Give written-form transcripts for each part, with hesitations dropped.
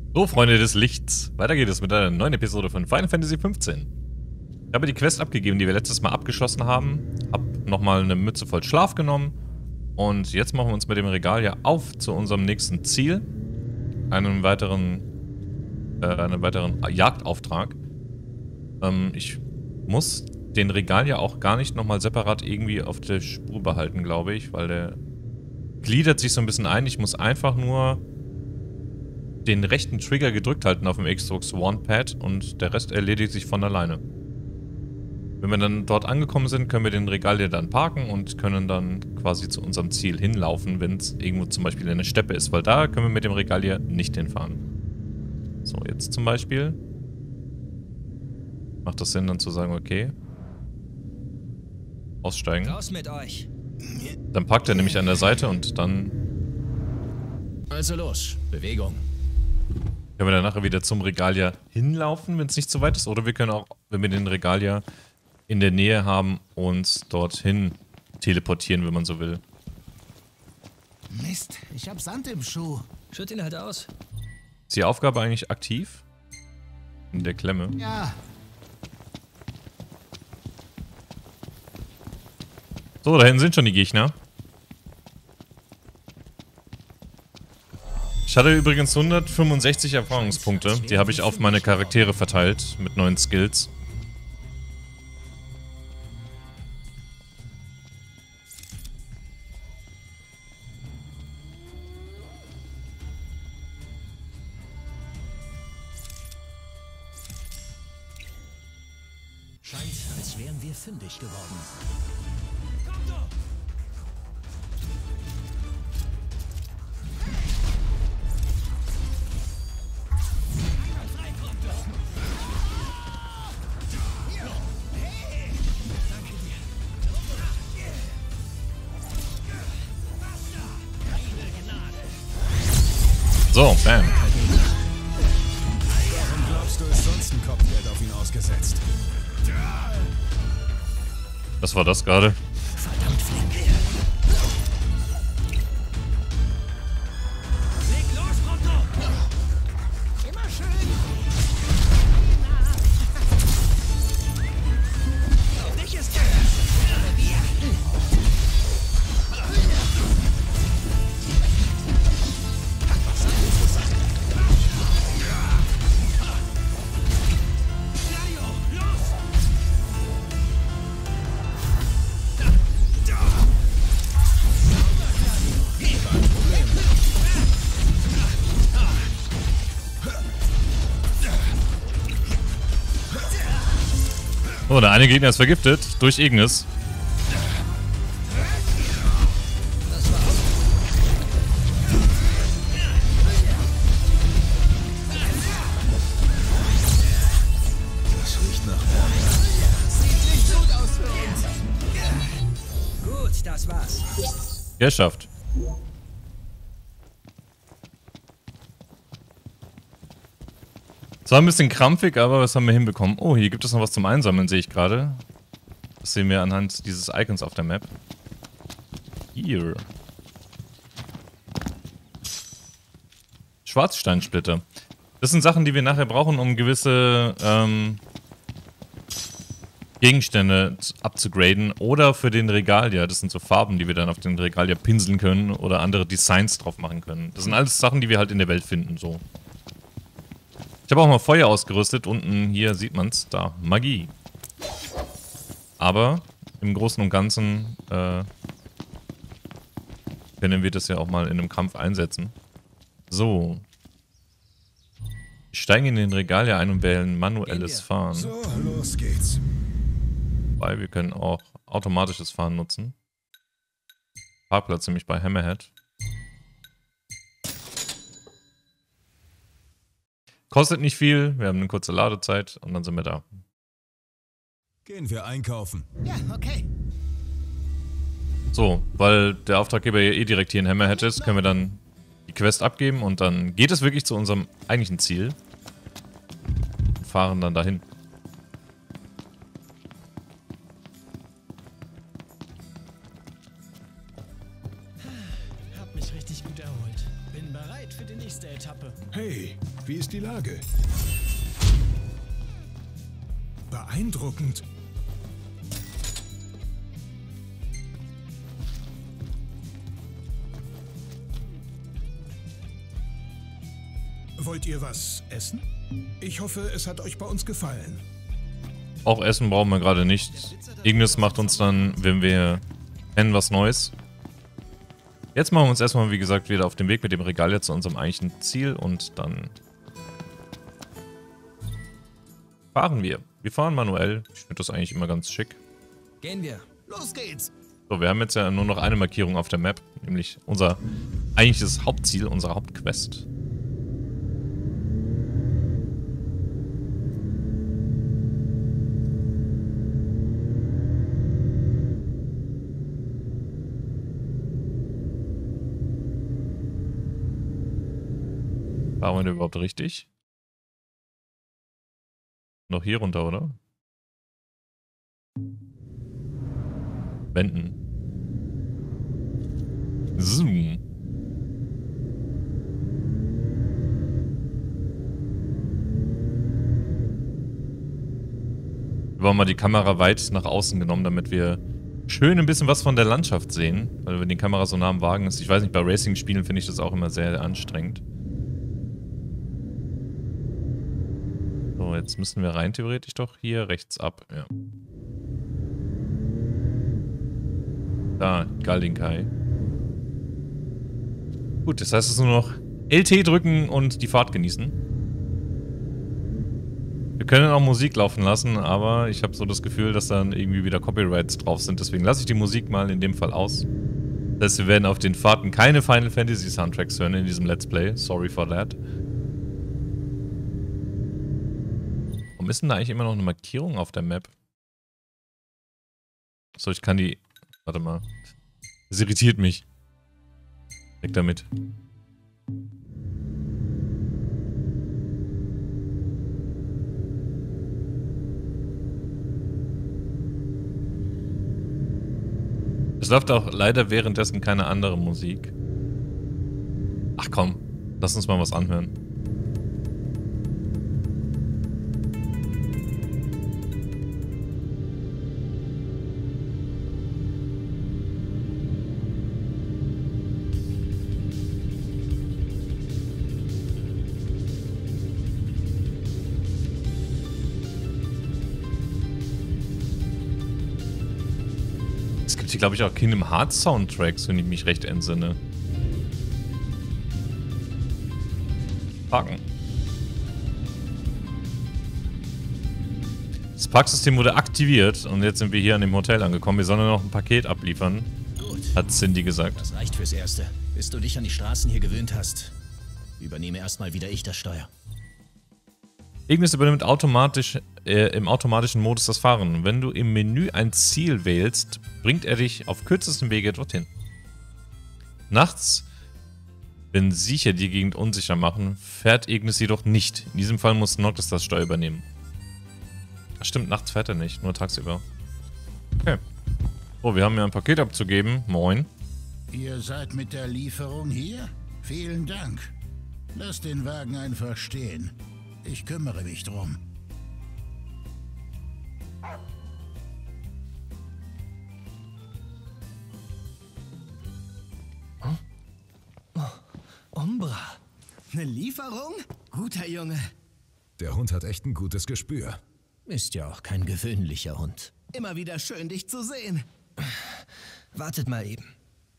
So, Freunde des Lichts. Weiter geht es mit einer neuen Episode von Final Fantasy XV. Ich habe die Quest abgegeben, die wir letztes Mal abgeschlossen haben. Hab nochmal eine Mütze voll Schlaf genommen. Und jetzt machen wir uns mit dem Regal ja auf zu unserem nächsten Ziel. Einen weiteren Jagdauftrag. Ich muss den Regal ja auch gar nicht nochmal separat irgendwie auf der Spur behalten, glaube ich. Weil der gliedert sich so ein bisschen ein. Ich muss einfach nur den rechten Trigger gedrückt halten auf dem Xbox One Pad und der Rest erledigt sich von alleine. Wenn wir dann dort angekommen sind, können wir den Regal hier dann parken und können dann quasi zu unserem Ziel hinlaufen, wenn es irgendwo zum Beispiel eine Steppe ist, weil da können wir mit dem Regal hier nicht hinfahren. So, jetzt zum Beispiel macht das Sinn dann zu sagen, okay, aussteigen. Raus mit euch. Dann parkt er nämlich an der Seite und dann Also los, Bewegung. können wir dann nachher wieder zum Regal ja hinlaufen, wenn es nicht so weit ist. Oder wir können auch, wenn wir den Regal ja in der Nähe haben, uns dorthin teleportieren, wenn man so will. Mist, ich hab Sand im Schuh. Schütt ihn halt aus. Ist die Aufgabe eigentlich aktiv? In der Klemme. Ja, So, da hinten sind schon die Gegner. Ich hatte übrigens 165 Erfahrungspunkte. Die habe ich auf meine Charaktere verteilt mit neuen Skills. scheint, als wären wir fündig geworden. So, bam. Warum glaubst du, ist sonst ein Kopfgeld auf ihn ausgesetzt? Was war das gerade? Verdammt flink. Leg los, Rondo! Immer schön! Dich ist Oh, der eine Gegner ist vergiftet durch Ignis. Das riecht nach Ärger. Sieht nicht gut aus für uns. Gut, das war's. Geschafft. Es war ein bisschen krampfig, aber was haben wir hinbekommen? Oh, hier gibt es noch was zum Einsammeln, sehe ich gerade. Das sehen wir anhand dieses Icons auf der Map. Hier. Schwarzsteinsplitter. Das sind Sachen, die wir nachher brauchen, um gewisse Gegenstände abzugraden. Oder für den Regalia. Das sind so Farben, die wir dann auf den Regalia pinseln können oder andere Designs drauf machen können. Das sind alles Sachen, die wir halt in der Welt finden, so. Ich habe auch mal Feuer ausgerüstet. Unten hier sieht man es. Da. Magie. Aber im Großen und Ganzen können wir das ja auch mal in einem Kampf einsetzen. So. Wir steigen in den Regal ja ein und wählen manuelles Fahren. So, los geht's. Wobei wir können auch automatisches Fahren nutzen. Parkplatz nämlich bei Hammerhead. Kostet nicht viel, wir haben eine kurze Ladezeit und dann sind wir da. Gehen wir einkaufen. Ja, okay. So, weil der Auftraggeber ja eh direkt hier in Hammerhead ist, können wir dann die Quest abgeben und dann geht es wirklich zu unserem eigentlichen Ziel. Und fahren dann dahin. Hab mich richtig gut erholt. Bin bereit. Zeit für die nächste Etappe. Hey, wie ist die Lage? Beeindruckend. Wollt ihr was essen? Ich hoffe, es hat euch bei uns gefallen. Auch Essen brauchen wir gerade nicht. Ignis macht uns dann, wenn wir kennen, was Neues. Jetzt machen wir uns erstmal, wie gesagt, wieder auf den Weg mit dem Regal jetzt zu unserem eigentlichen Ziel und dann fahren wir. Wir fahren manuell. Ich finde das eigentlich immer ganz schick. Gehen wir. Los geht's. So, wir haben jetzt ja nur noch eine Markierung auf der Map, nämlich unser eigentliches Hauptziel, unsere Hauptquest. Fahren wir denn überhaupt richtig? Noch hier runter, oder? Wenden. Zoom. Wir haben mal die Kamera weit nach außen genommen, damit wir schön ein bisschen was von der Landschaft sehen. Weil wenn die Kamera so nah am Wagen ist. Ich weiß nicht, bei Racing-Spielen finde ich das auch immer sehr anstrengend. So, jetzt müssen wir rein theoretisch doch hier rechts ab. Ja. Da, Galdinkai. Gut, das heißt, es ist nur noch LT drücken und die Fahrt genießen. Wir können auch Musik laufen lassen, aber ich habe so das Gefühl, dass dann irgendwie wieder Copyrights drauf sind. Deswegen lasse ich die Musik mal in dem Fall aus. Das heißt, wir werden auf den Fahrten keine Final Fantasy Soundtracks hören in diesem Let's Play. Sorry for that. Warum ist denn da eigentlich immer noch eine Markierung auf der Map? So, ich kann die... Warte mal. Das irritiert mich. Weg damit. Es läuft auch leider währenddessen keine andere Musik. Ach komm, lass uns mal was anhören. Es gibt hier, glaube ich, auch Kingdom Hearts Soundtracks, wenn ich mich recht entsinne. Parken. Das Parksystem wurde aktiviert und jetzt sind wir hier an dem Hotel angekommen. Wir sollen noch ein Paket abliefern, Gut. hat Cindy gesagt. Das reicht fürs Erste. Bis du dich an die Straßen hier gewöhnt hast, übernehme erstmal wieder ich das Steuer. Ignis übernimmt automatisch im automatischen Modus das Fahren. Wenn du im Menü ein Ziel wählst, bringt er dich auf kürzesten Wege dorthin. Nachts, wenn Siecher die Gegend unsicher machen, fährt Ignis jedoch nicht. In diesem Fall muss Noctis das Steuer übernehmen. Das stimmt, nachts fährt er nicht, nur tagsüber. Okay. Oh, wir haben ja ein Paket abzugeben. Moin. Ihr seid mit der Lieferung hier? Vielen Dank. Lasst den Wagen einfach stehen. Ich kümmere mich drum. Umbra. Eine Lieferung? Guter Junge. Der Hund hat echt ein gutes Gespür. Ist ja auch kein gewöhnlicher Hund. Immer wieder schön, dich zu sehen. Wartet mal eben.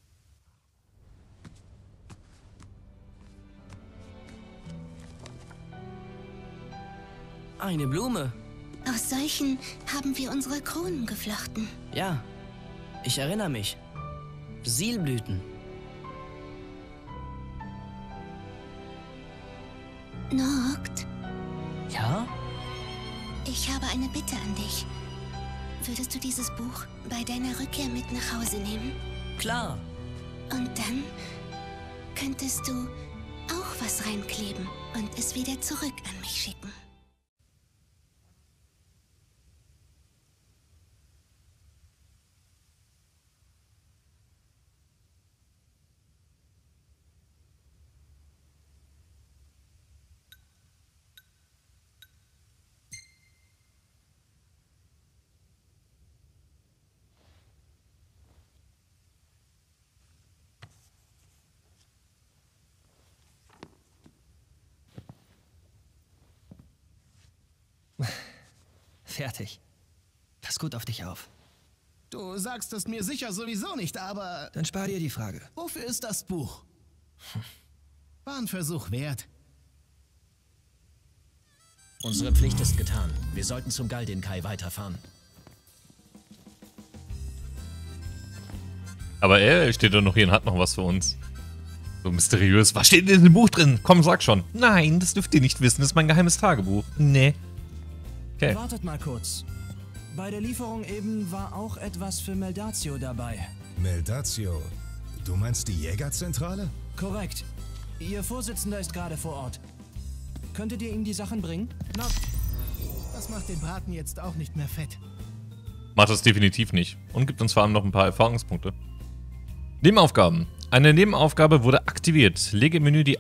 Eine Blume. Aus solchen haben wir unsere Kronen geflochten. Ja, ich erinnere mich. Sielblüten. Noct, Ja? ich habe eine Bitte an dich. Würdest du dieses Buch bei deiner Rückkehr mit nach Hause nehmen? Klar. Und dann könntest du auch was reinkleben und es wieder zurück an mich schicken. fertig. Pass gut auf dich auf. Du sagst es mir sicher sowieso nicht, aber Dann spar dir die Frage. wofür ist das Buch? War ein Versuch wert. Unsere Pflicht ist getan. Wir sollten zum Galdin-Kai weiterfahren. Aber er steht doch noch hier und hat noch was für uns. So mysteriös. Was steht denn in dem Buch drin? Komm, sag schon. Nein, das dürft ihr nicht wissen. Das ist mein geheimes Tagebuch. Nee. Okay. Wartet mal kurz. Bei der Lieferung eben war auch etwas für Meldatio dabei. Meldatio? Du meinst die Jägerzentrale? Korrekt. Ihr Vorsitzender ist gerade vor Ort. Könntet ihr ihm die Sachen bringen? Das macht den Braten jetzt auch nicht mehr fett. Macht das definitiv nicht. Und gibt uns vor allem noch ein paar Erfahrungspunkte. Nebenaufgaben. Eine Nebenaufgabe wurde aktiviert. Lege im Menü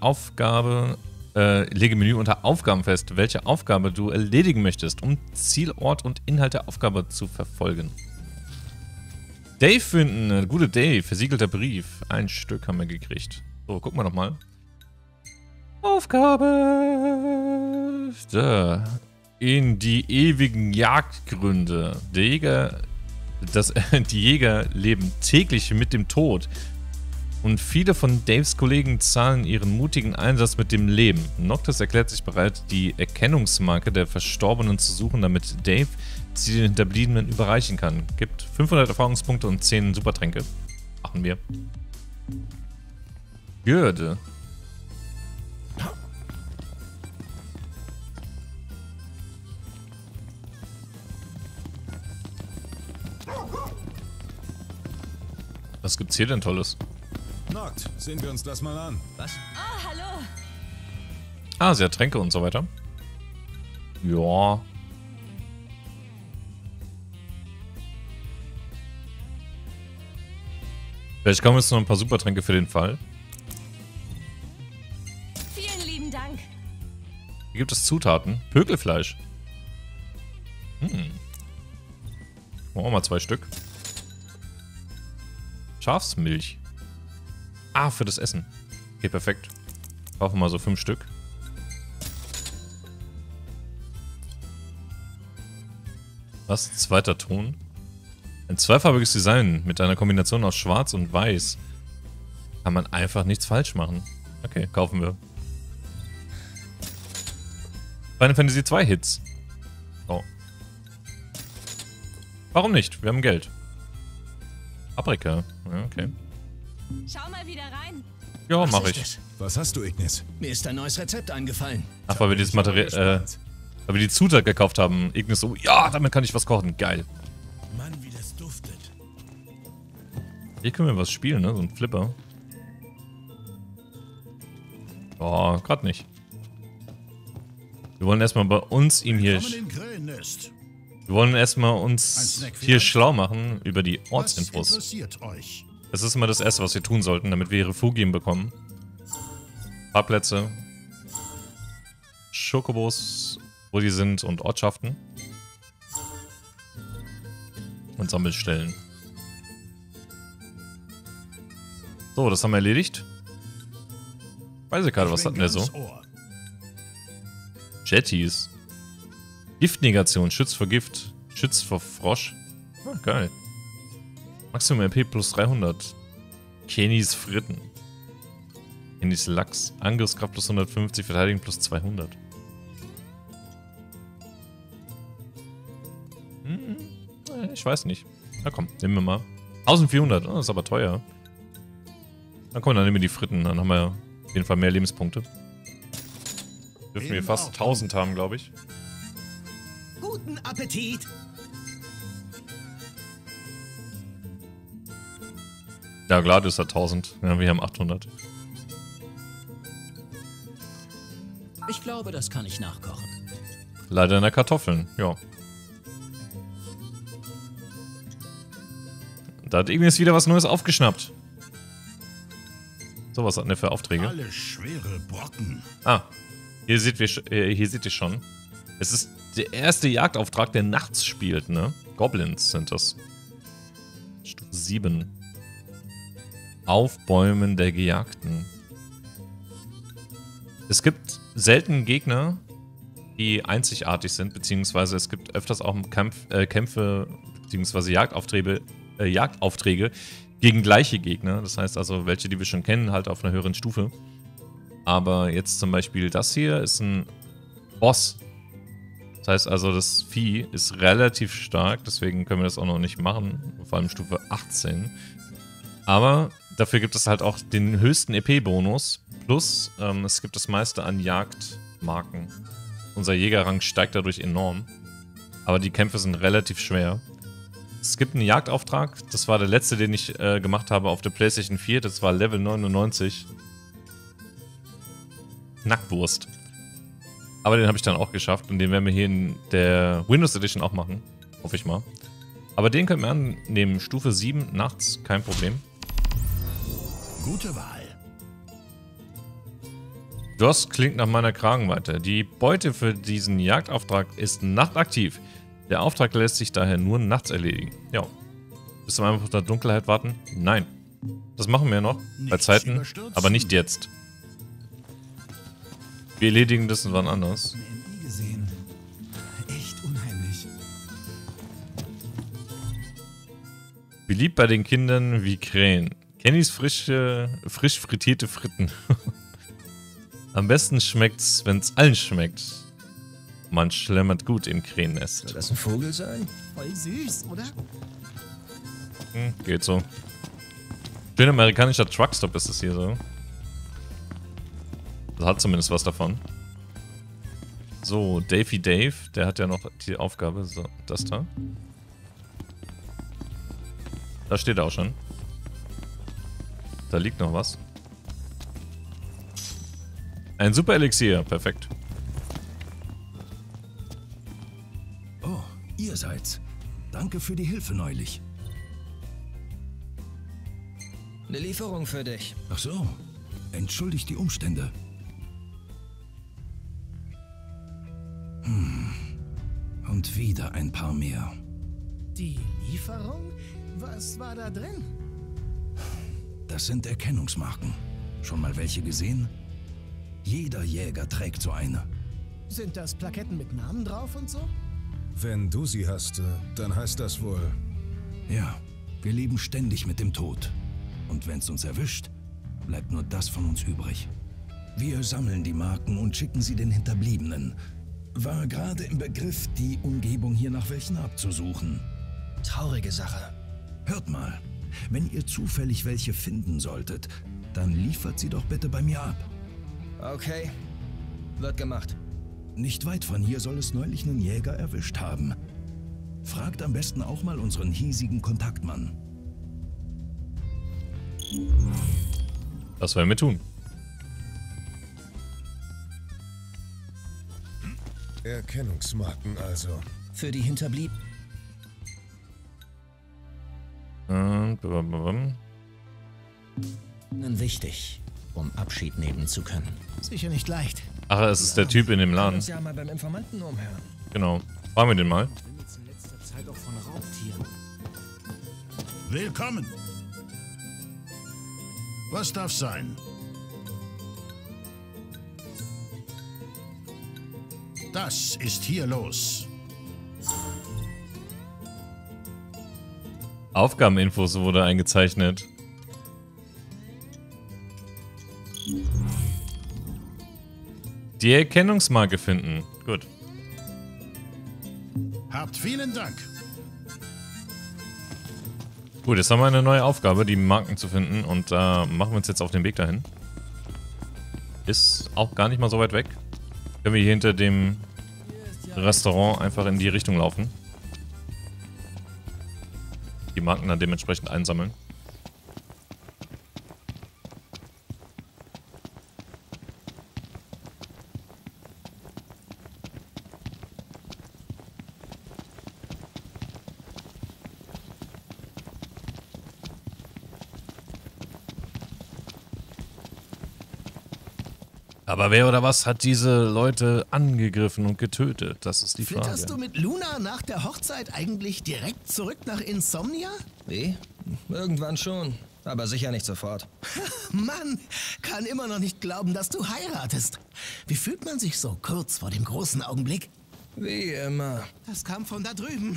unter Aufgaben fest, welche Aufgabe du erledigen möchtest, um Ziel, Ort und Inhalt der Aufgabe zu verfolgen. Dave finden. Gute Dave. Versiegelter Brief. Ein Stück haben wir gekriegt. So, gucken wir noch mal. Aufgabe. Da. In die ewigen Jagdgründe. Die Jäger leben täglich mit dem Tod. Und viele von Daves Kollegen zahlen ihren mutigen Einsatz mit dem Leben. Noctis erklärt sich bereit, die Erkennungsmarke der Verstorbenen zu suchen, damit Dave sie den Hinterbliebenen überreichen kann. Gibt 500 Erfahrungspunkte und 10 Supertränke. Machen wir. Gürde. Was gibt's hier denn Tolles? Noct, sehen wir uns das mal an. Was? Oh, hallo. Ah, sie hat Tränke und so weiter. Ja. Vielleicht kommen jetzt noch ein paar Supertränke für den Fall. Vielen lieben Dank. Hier gibt es Zutaten. Pökelfleisch. Machen wir mal 2 Stück. Schafsmilch. Ah, für das Essen. Okay, perfekt. Kaufen wir mal so 5 Stück. Was? Zweiter Ton? Ein zweifarbiges Design mit einer Kombination aus Schwarz und Weiß. Kann man einfach nichts falsch machen. Okay, kaufen wir. Final Fantasy 2 Hits. Oh. Warum nicht? Wir haben Geld. Paprika. Ja, okay. Schau mal wieder rein. Ja, Was mach ist ich. das? Was hast du, Ignis? Mir ist ein neues Rezept eingefallen. Ach, weil wir dieses Material, weil wir die Zutat gekauft haben. Ignis so, ja, damit kann ich was kochen. Geil. Mann, wie das duftet. Hier können wir was spielen, ne? So ein Flipper. Oh, gerade nicht. Wir wollen erstmal bei uns ihm hier... Willkommen in Grillnest. Wir wollen erstmal Ein uns Snack hier vielleicht? schlau machen über die Was Ortsinfos. interessiert euch? Das ist immer das Erste, was wir tun sollten, damit wir Refugien bekommen. Fahrplätze. Schokobos, wo die sind und Ortschaften. Und Sammelstellen. So, das haben wir erledigt. Weiß ich gerade, was hatten wir so? Ganz Ohr. Jetties. Giftnegation, schützt vor Gift, schützt vor Frosch. Ah, geil. Maximum RP plus 300. Kennys Fritten. Kennys Lachs. Angriffskraft plus 150, Verteidigung plus 200. Ich weiß nicht. Na komm, nehmen wir mal. 1400, oh, das ist aber teuer. Na komm, dann nehmen wir die Fritten, dann haben wir auf jeden Fall mehr Lebenspunkte. Dürfen wir fast 1000 haben, glaube ich. Guten Appetit! Ja, Gladius hat 1000. Ja, wir haben 800. Ich glaube, das kann ich nachkochen. Leider in der Kartoffeln, ja. Da hat Ignis wieder was Neues aufgeschnappt. So, was hatten wir für Aufträge? Alle schwere Brocken. Ah, hier seht ihr schon. Es ist der erste Jagdauftrag, der nachts spielt, ne? Goblins sind das. Stufe 7. Aufbäumen der Gejagten. Es gibt selten Gegner, die einzigartig sind, beziehungsweise es gibt öfters auch Kämpfe, beziehungsweise Jagdaufträge gegen gleiche Gegner. Das heißt also, welche, die wir schon kennen, halt auf einer höheren Stufe. Aber jetzt zum Beispiel das hier ist ein Boss. Das heißt also, das Vieh ist relativ stark, deswegen können wir das auch noch nicht machen, vor allem Stufe 18. Aber dafür gibt es halt auch den höchsten EP-Bonus, plus es gibt das meiste an Jagdmarken. Unser Jägerrang steigt dadurch enorm, aber die Kämpfe sind relativ schwer. Es gibt einen Jagdauftrag, das war der letzte, den ich gemacht habe auf der PlayStation 4, das war Level 99. Knackwurst. Aber den habe ich dann auch geschafft und den werden wir hier in der Windows Edition auch machen. Hoffe ich mal. Aber den können wir annehmen. Stufe 7 nachts, kein Problem. Gute Wahl. Das klingt nach meiner Kragenweite. Die Beute für diesen Jagdauftrag ist nachtaktiv. Der Auftrag lässt sich daher nur nachts erledigen. Ja. Bis zum einfach der Dunkelheit warten? Nein. Das machen wir noch. Bei Zeiten, aber nicht jetzt. Wir erledigen das und wann anders. Nie gesehen. Echt unheimlich. Beliebt bei den Kindern wie Krähen. Kennys frisch frittierte Fritten. Am besten schmeckt's, wenn's allen schmeckt. Man schlemmert gut im Krähennest. Soll das ein Vogel sein? Voll süß, oder? Geht so. Schön amerikanischer Truckstop ist es hier so. Das hat zumindest was davon. So, Davey Dave, der hat ja noch die Aufgabe. So, das da. Da steht er auch schon. Da liegt noch was. Ein Super Elixier, perfekt. Oh, ihr seid's. Danke für die Hilfe neulich. Eine Lieferung für dich. Ach so, entschuldigt die Umstände. Und wieder ein paar mehr. Die Lieferung? Was war da drin? Das sind Erkennungsmarken. Schon mal welche gesehen? Jeder Jäger trägt so eine. Sind das Plaketten mit Namen drauf und so? Wenn du sie hast, dann heißt das wohl... Ja, wir leben ständig mit dem Tod. Und wenn's uns erwischt, bleibt nur das von uns übrig. Wir sammeln die Marken und schicken sie den Hinterbliebenen. War gerade im Begriff, die Umgebung hier nach welchen abzusuchen. Traurige Sache. Hört mal, wenn ihr zufällig welche finden solltet, dann liefert sie doch bitte bei mir ab. Okay, wird gemacht. Nicht weit von hier soll es neulich einen Jäger erwischt haben. Fragt am besten auch mal unseren hiesigen Kontaktmann. Das werden wir tun. Erkennungsmarken also. Für die Hinterbliebenen. Wichtig, um Abschied nehmen zu können. Sicher nicht leicht. Ach, es ist der Typ in dem Laden. Uns ja mal beim Informanten umhören. Genau. Fragen wir den mal. In letzter Zeit auch von Raubtieren. Willkommen. Was darf sein? Das ist hier los. Aufgabeninfos wurde eingezeichnet. Die Erkennungsmarke finden. Gut. Habt vielen Dank. Gut, jetzt haben wir eine neue Aufgabe, die Marken zu finden. Und da machen wir uns jetzt auf den Weg dahin. Ist auch gar nicht mal so weit weg. Können wir hier hinter dem Restaurant einfach in die Richtung laufen. Die Marken dann dementsprechend einsammeln. Aber wer oder was hat diese Leute angegriffen und getötet? Das ist die Frage. Flitterst du mit Luna nach der Hochzeit eigentlich direkt zurück nach Insomnia? Wie? Irgendwann schon. Aber sicher nicht sofort. Mann, kann immer noch nicht glauben, dass du heiratest. Wie fühlt man sich so kurz vor dem großen Augenblick? Wie immer. Das kam von da drüben.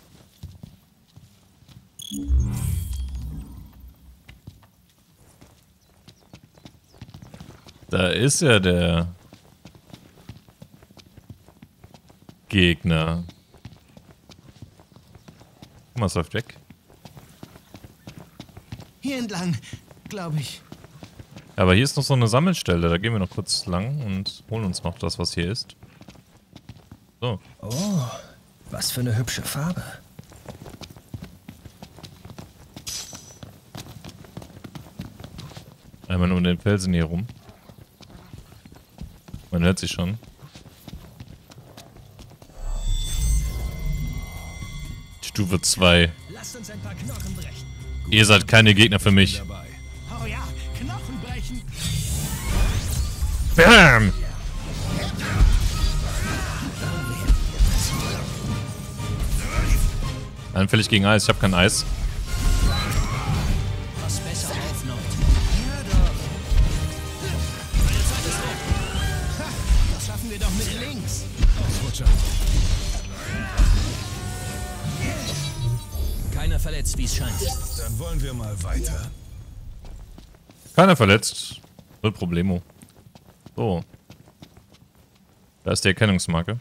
Da ist ja der Gegner. Guck mal, es läuft weg. Hier entlang, glaube ich. Aber hier ist noch so eine Sammelstelle. Da gehen wir noch kurz lang und holen uns noch das, was hier ist. So. Oh, was für eine hübsche Farbe. Einmal um den Felsen hier rum. Man hört sich schon. Stufe 2. Lasst uns ein paar Knochen brechen. Ihr seid keine Gegner für mich. Oh ja, Knochen brechen. Bam! Anfällig gegen Eis. Ich habe kein Eis. Was besser aufnimmt. Das schaffen wir doch mit links. Ausrutscher. Keiner verletzt, wie es scheint. Dann wollen wir mal weiter. Keiner verletzt. Null Problemo. So. Da ist die Erkennungsmarke.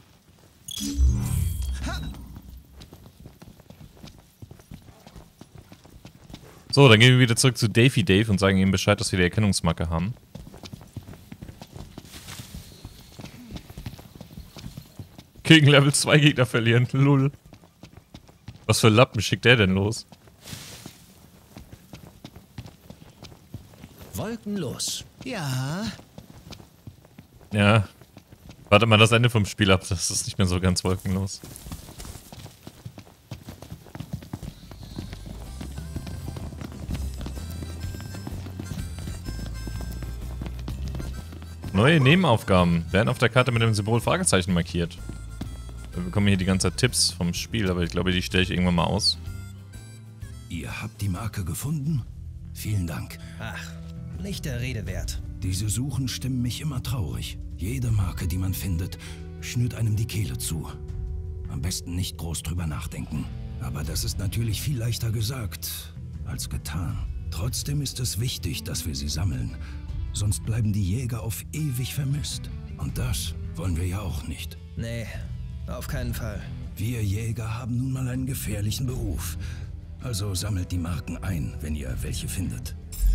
So, dann gehen wir wieder zurück zu Davey Dave und sagen ihm Bescheid, dass wir die Erkennungsmarke haben. Gegen Level 2 Gegner verlieren. Lull. Was für Lappen schickt der denn los? Wolkenlos. Ja, Ja. Warte mal das Ende vom Spiel ab. Das ist nicht mehr so ganz wolkenlos. Neue Nebenaufgaben werden auf der Karte mit dem Symbol Fragezeichen markiert. Wir bekommen hier die ganze Zeit Tipps vom Spiel, aber ich glaube, die stelle ich irgendwann mal aus. Ihr habt die Marke gefunden? Vielen Dank. Ach, nicht der Rede wert. Diese Suchen stimmen mich immer traurig. Jede Marke, die man findet, schnürt einem die Kehle zu. Am besten nicht groß drüber nachdenken. Aber das ist natürlich viel leichter gesagt als getan. Trotzdem ist es wichtig, dass wir sie sammeln. Sonst bleiben die Jäger auf ewig vermisst. Und das wollen wir ja auch nicht. Nee, auf keinen Fall. Wir Jäger haben nun mal einen gefährlichen Beruf. Also sammelt die Marken ein, wenn ihr welche findet.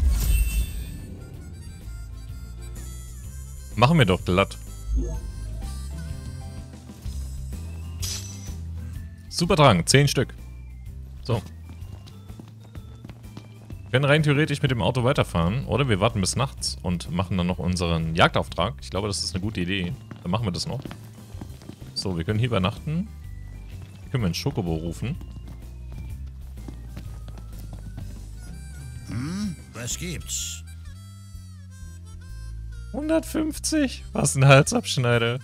Machen wir doch glatt. Superdrang, 10 Stück. So. Wir können rein theoretisch mit dem Auto weiterfahren. Oder wir warten bis nachts und machen dann noch unseren Jagdauftrag. Ich glaube, das ist eine gute Idee. Dann machen wir das noch. So, wir können hier übernachten. Hier können wir einen Schokobo rufen. Was gibt's? 150? Was ein Halsabschneider.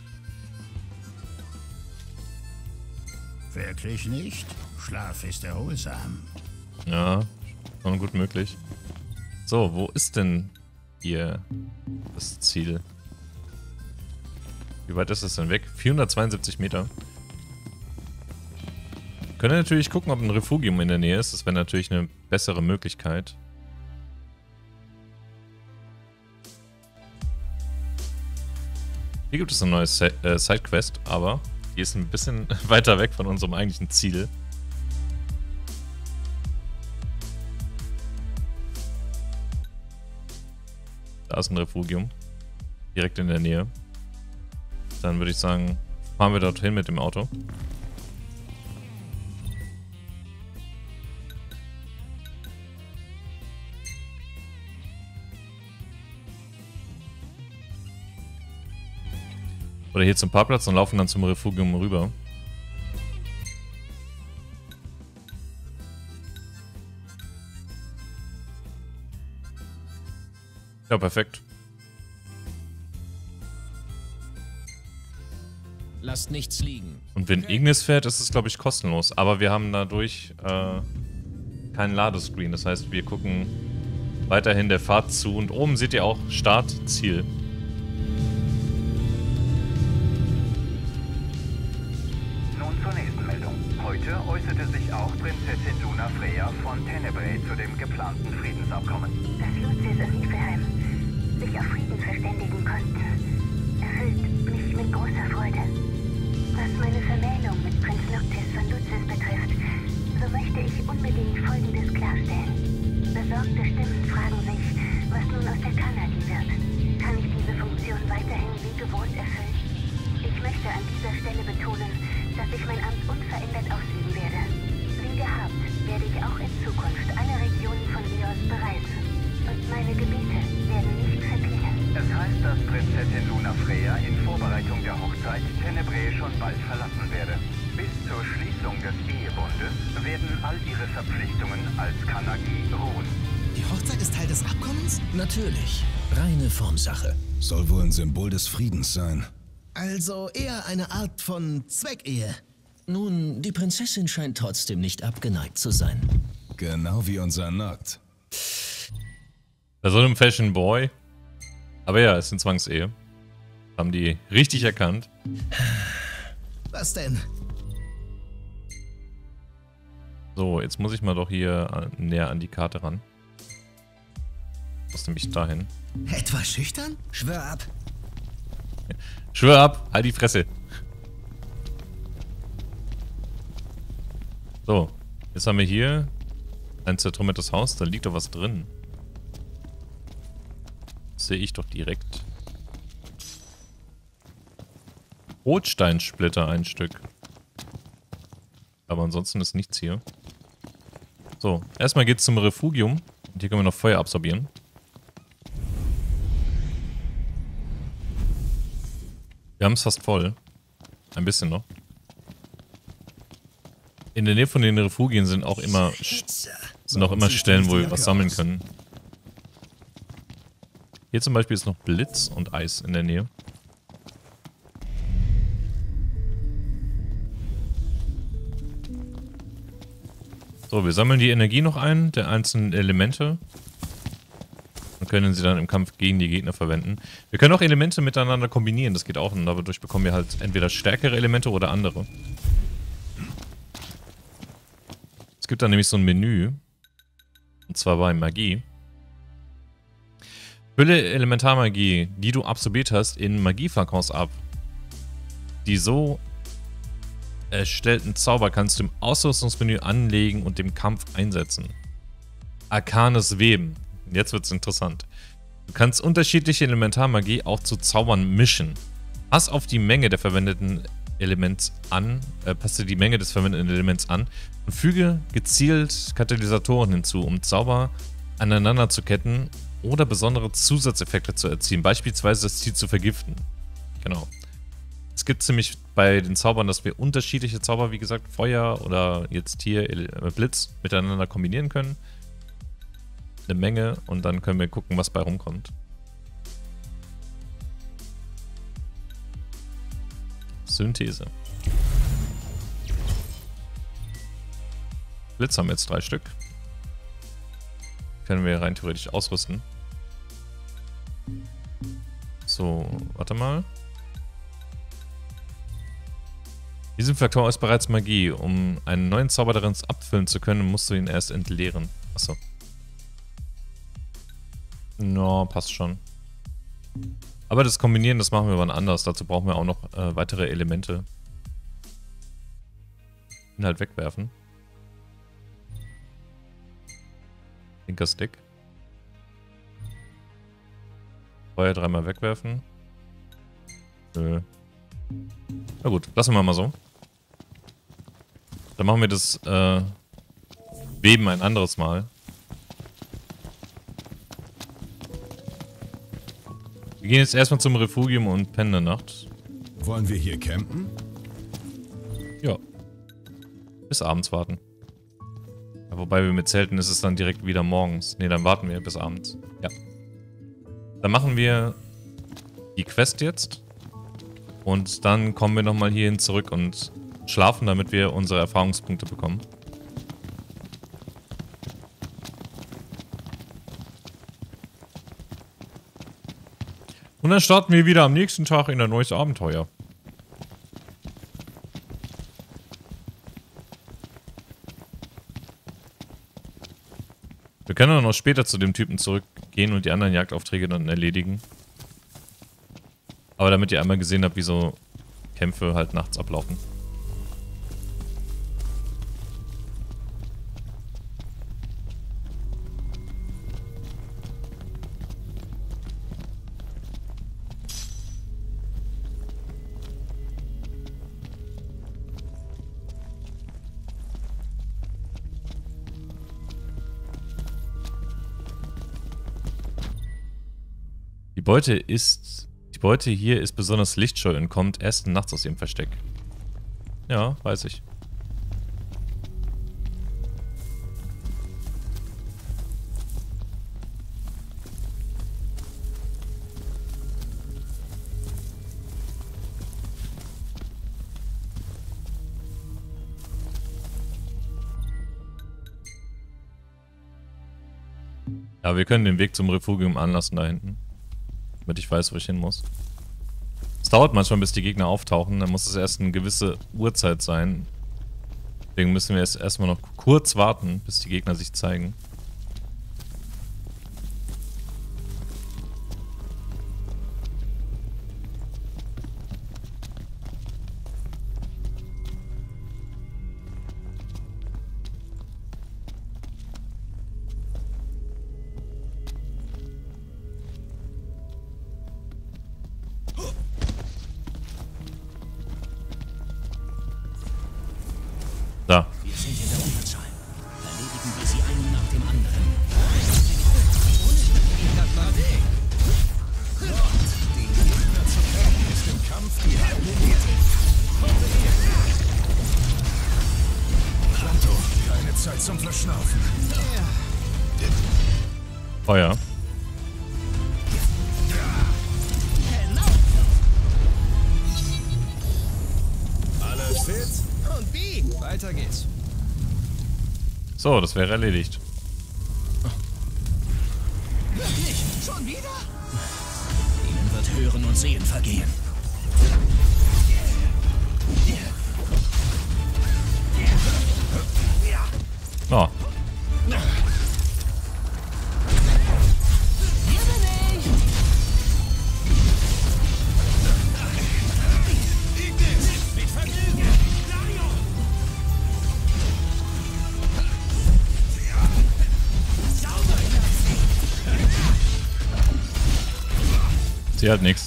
Wirklich nicht? Schlaf ist erholsam. Ja, schon gut möglich. So, wo ist denn hier das Ziel? Wie weit ist es denn weg? 472 Meter. Können natürlich gucken, ob ein Refugium in der Nähe ist. Das wäre natürlich eine bessere Möglichkeit. Hier gibt es eine neue Sidequest, aber die ist ein bisschen weiter weg von unserem eigentlichen Ziel. Da ist ein Refugium. Direkt in der Nähe. Dann würde ich sagen, fahren wir dorthin mit dem Auto. Oder hier zum Parkplatz und laufen dann zum Refugium rüber. Ja, perfekt. Lasst nichts liegen. Und wenn Ignis fährt, ist es, glaube ich, kostenlos. Aber wir haben dadurch kein Ladescreen. Das heißt, wir gucken weiterhin der Fahrt zu. Und oben seht ihr auch Start, Ziel. Nun zur nächsten Meldung. Heute äußerte sich auch Prinzessin Luna Freya von Tenebrae zu dem geplanten Friedensabkommen. Dass Lucis und Niflheim sich auf Frieden verständigen konnten, erfüllt mich mit großer Freude. Was meine Vermählung mit Prinz Noctis von Lucis betrifft, so möchte ich unbedingt Folgendes klarstellen. Besorgte Stimmen fragen sich, was nun aus der Kanadi wird. Kann ich diese Funktion weiterhin wie gewohnt erfüllen? Ich möchte an dieser Stelle betonen, dass ich mein Amt unverändert ausüben werde. Wie gehabt, werde ich auch in Zukunft alle Regionen von Eos bereisen. Und meine Gebiete werden nicht verklingen. Es heißt, dass Prinzessin Luna Freya in Vorbereitung der Hochzeit Tenebrae schon bald verlassen werde. Bis zur Schließung des Ehebundes werden all ihre Verpflichtungen als Kanagi ruhen. Die Hochzeit ist Teil des Abkommens? Natürlich. Reine Formsache. Soll wohl ein Symbol des Friedens sein. Also eher eine Art von Zweckehe. Nun, die Prinzessin scheint trotzdem nicht abgeneigt zu sein. Genau wie unser Nackt. Bei so einem Fashion Boy. Aber ja, es ist eine Zwangsehe. Haben die richtig erkannt. Was denn? So, jetzt muss ich mal doch hier näher an die Karte ran. Muss nämlich dahin. Etwa schüchtern? Schwör ab. Schwör ab, halt die Fresse. So, jetzt haben wir hier ein zertrümmertes Haus, da liegt doch was drin. Das sehe ich doch direkt. Rotsteinsplitter, ein Stück. Aber ansonsten ist nichts hier. So, erstmal geht's zum Refugium. Und hier können wir noch Feuer absorbieren. Wir haben es fast voll. Ein bisschen noch. In der Nähe von den Refugien sind auch immer Stellen, wo wir was sammeln können. Hier zum Beispiel ist noch Blitz und Eis in der Nähe. So, wir sammeln die Energie noch ein, der einzelnen Elemente. Und können sie dann im Kampf gegen die Gegner verwenden. Wir können auch Elemente miteinander kombinieren, das geht auch. Und dadurch bekommen wir halt entweder stärkere Elemente oder andere. Es gibt dann nämlich so ein Menü. Und zwar bei Magie. Fülle Elementarmagie, die du absorbiert hast, in Magieflakons ab. Die so erstellten Zauber kannst du im Ausrüstungsmenü anlegen und im Kampf einsetzen. Arkanes Weben. Jetzt wird's interessant. Du kannst unterschiedliche Elementarmagie auch zu Zaubern mischen. Pass auf die Menge der verwendeten Elements an, passe die Menge des verwendeten Elements an und füge gezielt Katalysatoren hinzu, um Zauber aneinander zu ketten oder besondere Zusatzeffekte zu erzielen, beispielsweise das Ziel zu vergiften. Genau. Es gibt nämlich bei den Zaubern, dass wir unterschiedliche Zauber, wie gesagt, Feuer oder jetzt hier Blitz miteinander kombinieren können. Eine Menge und dann können wir gucken, was bei rumkommt. Synthese. Blitz haben wir jetzt 3 Stück. Können wir rein theoretisch ausrüsten. So, warte mal. Diesem Faktor ist bereits Magie. Um einen neuen Zauber darin abfüllen zu können, musst du ihn erst entleeren. Achso. No, passt schon. Aber das Kombinieren, das machen wir wann anders. Dazu brauchen wir auch noch weitere Elemente. Inhalt wegwerfen. Linker Stick. Feuer 3-mal wegwerfen. Nö. Na gut, lassen wir mal so. Dann machen wir das Weben ein anderes Mal. Wir gehen jetzt erstmal zum Refugium und pennen eine Nacht. Wollen wir hier campen? Ja. Bis abends warten. Ja, wobei wir mit Zelten ist es dann direkt wieder morgens. Ne, dann warten wir bis abends. Ja. Dann machen wir die Quest jetzt. Und dann kommen wir nochmal hierhin zurück und schlafen, damit wir unsere Erfahrungspunkte bekommen. dann starten wir wieder am nächsten Tag in ein neues Abenteuer. Wir können dann noch später zu dem Typen zurückgehen und die anderen Jagdaufträge dann erledigen. Aber damit ihr einmal gesehen habt, wie so Kämpfe halt nachts ablaufen. Die Beute hier ist besonders lichtscheu und kommt erst nachts aus ihrem Versteck. Ja, weiß ich. Ja, wir können den Weg zum Refugium anlassen da hinten. Damit ich weiß, wo ich hin muss. Es dauert manchmal, bis die Gegner auftauchen. Dann muss es erst eine gewisse Uhrzeit sein. Deswegen müssen wir jetzt erstmal noch kurz warten, bis die Gegner sich zeigen. Da. Wir sind in der Unterzahl. Erledigen wir sie einen nach dem anderen. Den Gegner zu töten ist im Kampf die halbe Miete. Pronto, keine Zeit zum Verschnaufen. Feuer. Alles fit? Und wie? Weiter geht's. So, das wäre erledigt. Wirklich? Schon wieder? Ihnen wird Hören und Sehen vergehen. Oh. Sie hat nichts.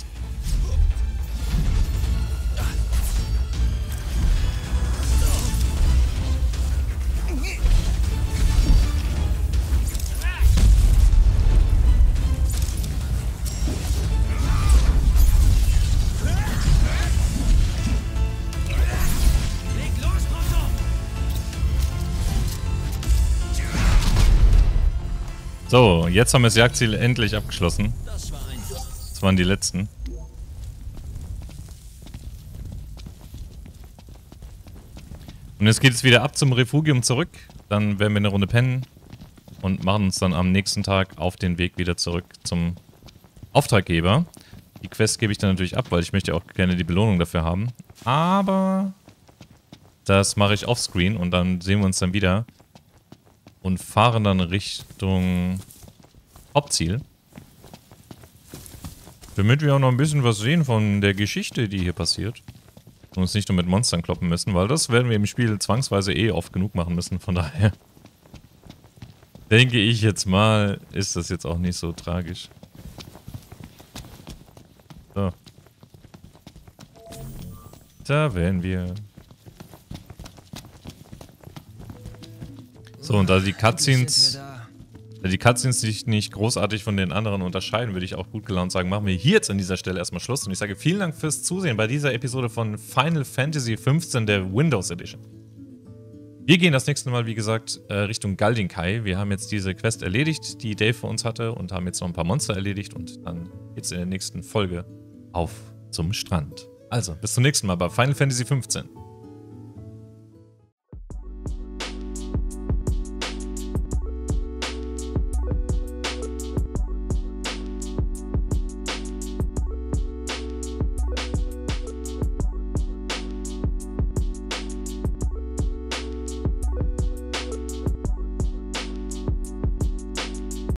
So, jetzt haben wir das Jagdziel endlich abgeschlossen. Das waren die letzten. Und jetzt geht es wieder ab zum Refugium zurück. Dann werden wir eine Runde pennen und machen uns dann am nächsten Tag auf den Weg wieder zurück zum Auftraggeber. Die Quest gebe ich dann natürlich ab, weil ich möchte auch gerne die Belohnung dafür haben. Aber das mache ich offscreen und dann sehen wir uns dann wieder und fahren dann Richtung Hauptziel. Damit wir auch noch ein bisschen was sehen von der Geschichte, die hier passiert. Und uns nicht nur mit Monstern kloppen müssen, weil das werden wir im Spiel zwangsweise oft genug machen müssen. Von daher denke ich jetzt mal, ist das jetzt auch nicht so tragisch. So. Da wären wir. So, und da die Cutscenes sich nicht großartig von den anderen unterscheiden, würde ich auch gut gelaunt sagen, machen wir hier jetzt an dieser Stelle erstmal Schluss. Und ich sage vielen Dank fürs Zusehen bei dieser Episode von Final Fantasy XV der Windows Edition. Wir gehen das nächste Mal, wie gesagt, Richtung Galdinkai. Wir haben jetzt diese Quest erledigt, die Dave für uns hatte, und haben jetzt noch ein paar Monster erledigt. Und dann geht's in der nächsten Folge auf zum Strand. Also, bis zum nächsten Mal bei Final Fantasy XV.